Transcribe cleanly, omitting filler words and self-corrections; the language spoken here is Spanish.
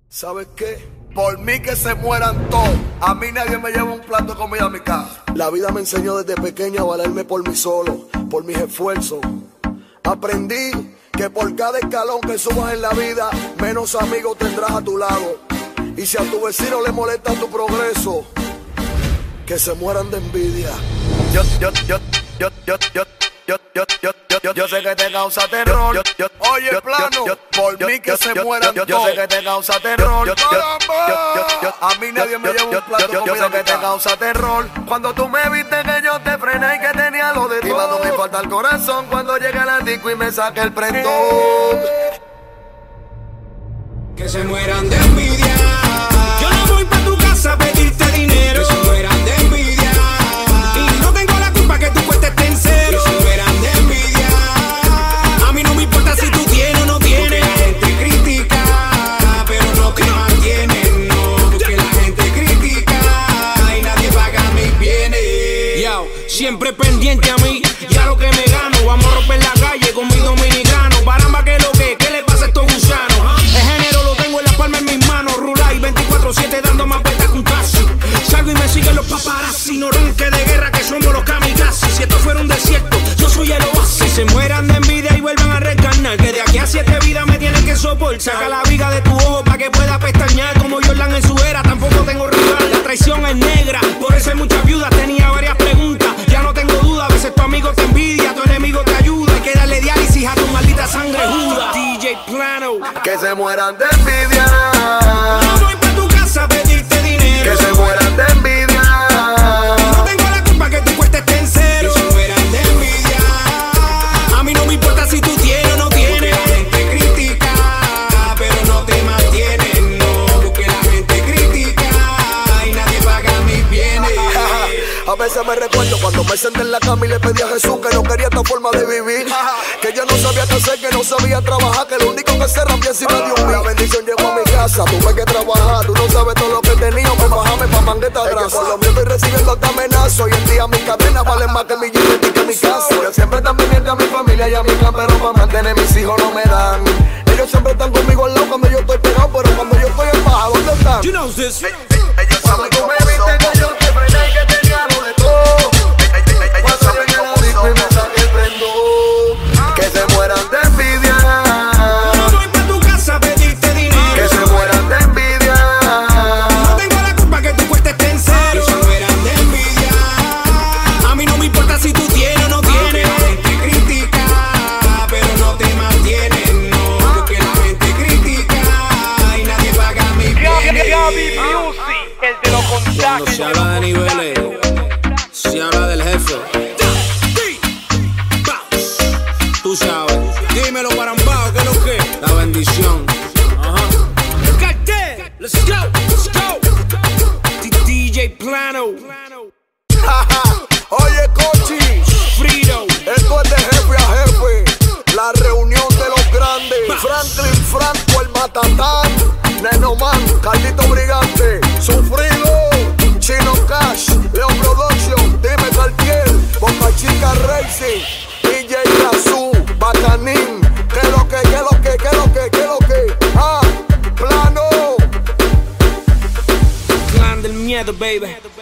¿Sabes qué? Por mí que se mueran todos. A mí nadie me lleva un plato de comida a mi casa. La vida me enseñó desde pequeño a valerme por mí solo, por mis esfuerzos. Aprendí que por cada escalón que subas en la vida, menos amigos tendrás a tu lado. Y si a tu vecino le molesta tu progreso, que se mueran de envidia. Yo sé que te causa terror. Oye, plano, por mí que se mueran todos. Yo sé que te causa terror. A mí nadie me lleva un plato. Yo sé que te causa terror. Cuando tú me viste que yo te frené y que tenía lo de todo. Iba no me falta el corazón cuando llega el disco y me saque el prendón. Que se mueran de envidia. Yo no voy pa' tu casa a pedirte dinero. Que se mueran de envidia. Y no tengo la culpa que tu cuesta esté en cero. Que se mueran de envidia. A mí no me importa si tú tienes o no tienes. Porque la gente critica, pero no te mantienen, no. Porque la gente critica y nadie paga mis bienes. Yo, siempre pendiente a mí y a lo que me gano. Vamos a romper la calle con mi dominicano. Baramba, que lo que, ¿qué le pasa a estos gusanos? El género lo tengo en la palma en mis manos. Rula y 24/7 dando más vueltas que un taxi. Salgo y me siguen los paparazzi. No ronque de guerra que somos los kamikazes. Si esto fuera un desierto, yo soy el oasis. Que se mueran de envidia y vuelvan a reencarnar. Que de aquí a 7 vidas me tienen que soportar. Saca la viga de tu ojo pa' que pueda pestañear. Como Jordan en su era, tampoco tengo rival. La traición es negra, por eso hay muchas viudas. Tenía varias preguntas, ya no tengo duda. A veces tu amigo te envidia, tu enemigo te ayuda. Hay que darle diálisis a tu maldita sangre juda. DJ Plano. Que se mueran de envidia. No voy pa' tu casa a pedirte dinero. Que se mueran de envidia. Y no tengo la culpa que tu cuesta esté en cero. Que se mueran de envidia. A mí no me importa si tú tienes o no tienes. Porque la gente critica, pero no te mantienen, no. Porque la gente critica y nadie paga mis bienes. A veces me recuerdo cuando me senté en la cama y le pedí a Jesús que no quería esta forma de vivir. Que yo no sabía qué hacer, que no sabía trabajar, que lo único que se rampía encima de un. La bendición llegó a mi casa, tuve que trabajar. Tú no sabes todo lo que tenía, pues bajame pa' mangueta grasa. Por lo mío estoy recibiendo esta amenaza. Hoy en día mis cadenas valen más que mi jeep y que mi casa. Yo siempre están pendientes a mi familia y a mi clan, pero para mantener mis hijos no me dan. Ellos siempre están conmigo al lado cuando yo estoy pegado, pero cuando yo estoy en baja, ¿dónde están? You know this. Cuando tú me viste que yo te frené y que tenía lo de todo. Cuando llegué al disco y me saqué el prendón. Que se mueran de envidia. No voy pa' tu casa a pedirte dinero. Que se mueran de envidia. No tengo la culpa que tu cuesta esté en cero. Que se mueran de envidia. A mí no me importa si tú tienes o no tienes. La gente critica, pero no te mantienen, no. Porque la gente critica y nadie paga mis bienes. El de los Cuando se habla de niveles, se habla del jefe. Tú sabes, dímelo Barambao, que es lo que la bendición. Cartel, let's go. DJ Plano. Oye, Cochi, Frido. esto es de jefe a jefe. La reunión de los grandes. Franklin Franco, el Matatán. Nenoman, Carlito Brigante. Sufrido, Chino Cash, Leo Production, Dime Cartier, Boca Chica Racing, DJ Razú, Bacanín. ¿Qué lo que? Clan del miedo, baby.